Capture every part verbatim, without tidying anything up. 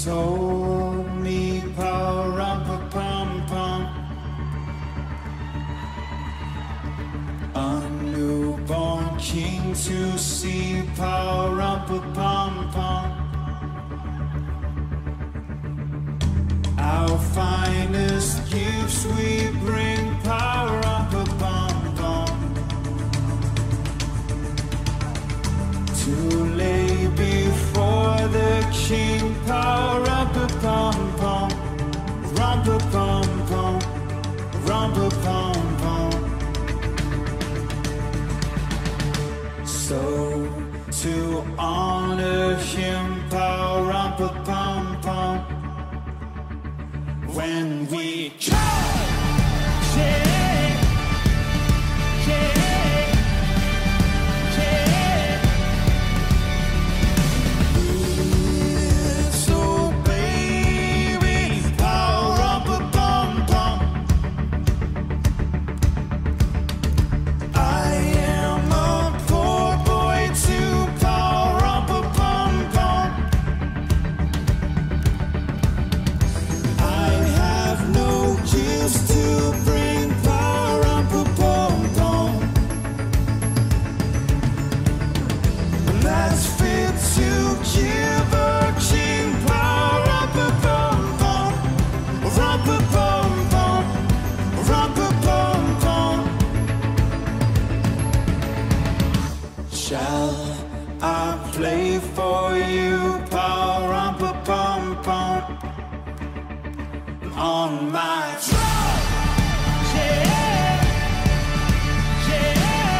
told me, pa-rum-pa-pum-pum, a newborn king to see, pa-rum-pa-pum-pum. Our finest gifts we bring, pa-rum-pa-pum-pum, to lay before the king, pa-rum-pa-pum-pum, rum-pa-pum-pum, rum-pa-pum-pum. So to honor him, pa-rum-pa-pum-pum, when we charge, yeah, yeah. Shall I play for you, pa-rum-pa-pum-pum, on my drum? Yeah, yeah,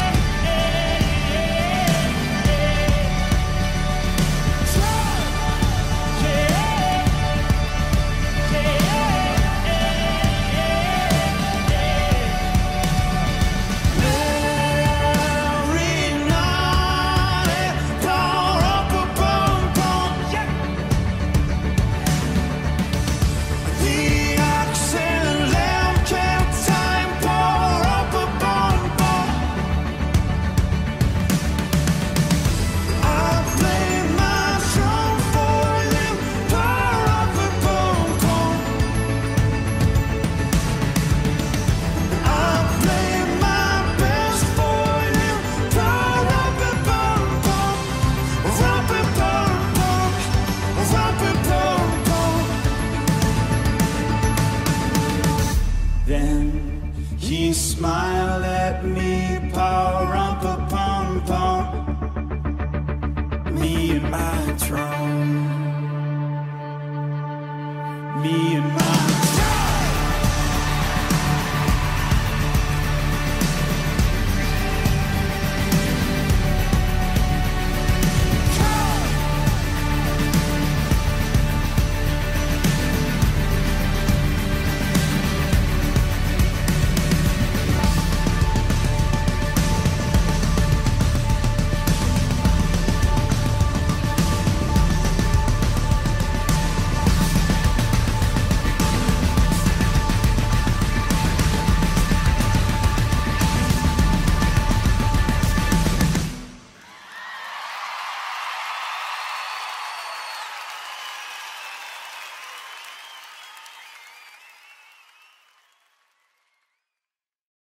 drum. Yeah, then he smiled at me, pa-rum-pa-pum-pum, me and my throne, me and my